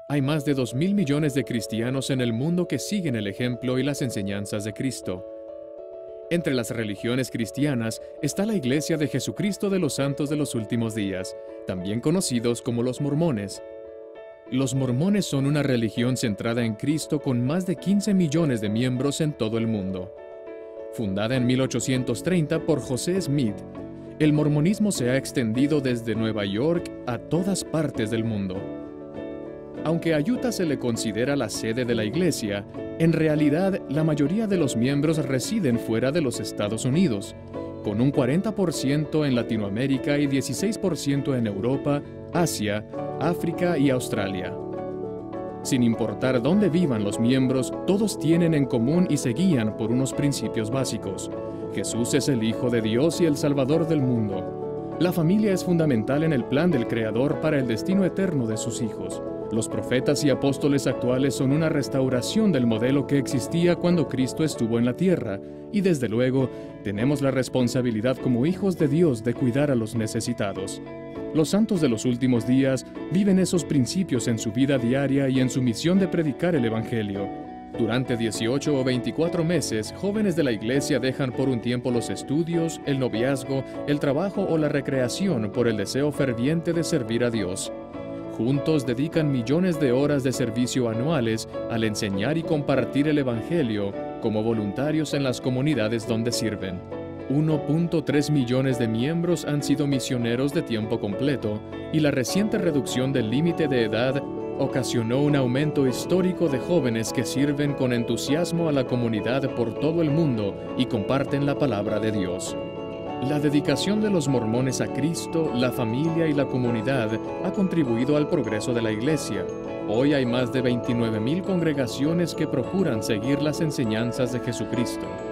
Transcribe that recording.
Hay más de 2.000 millones de cristianos en el mundo que siguen el ejemplo y las enseñanzas de Cristo. Entre las religiones cristianas está la Iglesia de Jesucristo de los Santos de los Últimos Días, también conocidos como los mormones. Los mormones son una religión centrada en Cristo con más de 15 millones de miembros en todo el mundo. Fundada en 1830 por José Smith, el mormonismo se ha extendido desde Nueva York a todas partes del mundo. Aunque a Utah se le considera la sede de la iglesia, en realidad la mayoría de los miembros residen fuera de los Estados Unidos, con un 40% en Latinoamérica y 16% en Europa, Asia, África y Australia. Sin importar dónde vivan los miembros, todos tienen en común y se guían por unos principios básicos. Jesús es el Hijo de Dios y el Salvador del mundo. La familia es fundamental en el plan del Creador para el destino eterno de sus hijos. Los profetas y apóstoles actuales son una restauración del modelo que existía cuando Cristo estuvo en la tierra, y desde luego tenemos la responsabilidad como hijos de Dios de cuidar a los necesitados. Los santos de los últimos días viven esos principios en su vida diaria y en su misión de predicar el Evangelio. Durante 18 o 24 meses, jóvenes de la iglesia dejan por un tiempo los estudios, el noviazgo, el trabajo o la recreación por el deseo ferviente de servir a Dios. Juntos dedican millones de horas de servicio anuales al enseñar y compartir el Evangelio como voluntarios en las comunidades donde sirven. 1.3 millones de miembros han sido misioneros de tiempo completo, y la reciente reducción del límite de edad ocasionó un aumento histórico de jóvenes que sirven con entusiasmo a la comunidad por todo el mundo y comparten la palabra de Dios. La dedicación de los mormones a Cristo, la familia y la comunidad ha contribuido al progreso de la Iglesia. Hoy hay más de 29,000 congregaciones que procuran seguir las enseñanzas de Jesucristo.